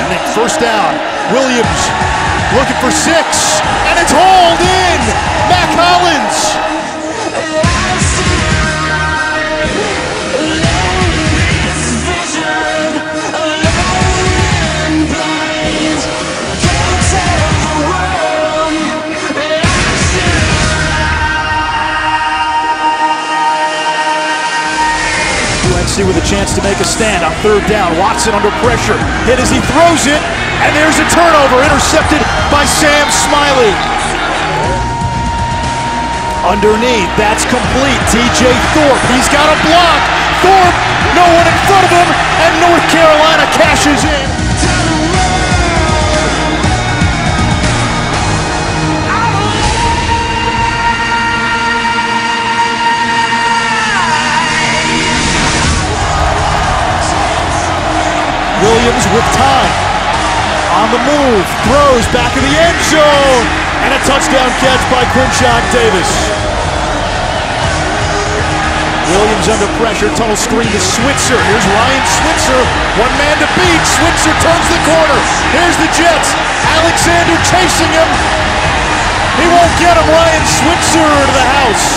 First down. Williams looking for 6, and it's hauled in. Mack Hollins. With a chance to make a stand on third down. Watson under pressure. Hit as he throws it, and there's a turnover. Intercepted by Sam Smiley. Underneath, that's complete. TJ Thorpe, he's got a block. Thorpe, no one in front of him, and North Carolina cashes in. Williams with time, on the move, throws back in the end zone, and a touchdown catch by Quinshon Davis. Williams under pressure, tunnel screen to Switzer. Here's Ryan Switzer, one man to beat. Switzer turns the corner. Here's the Jets. Alexander chasing him. He won't get him. Ryan Switzer to the house.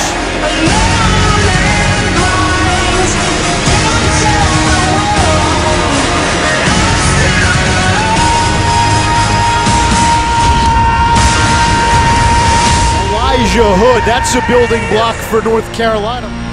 Hood, that's a building block for North Carolina.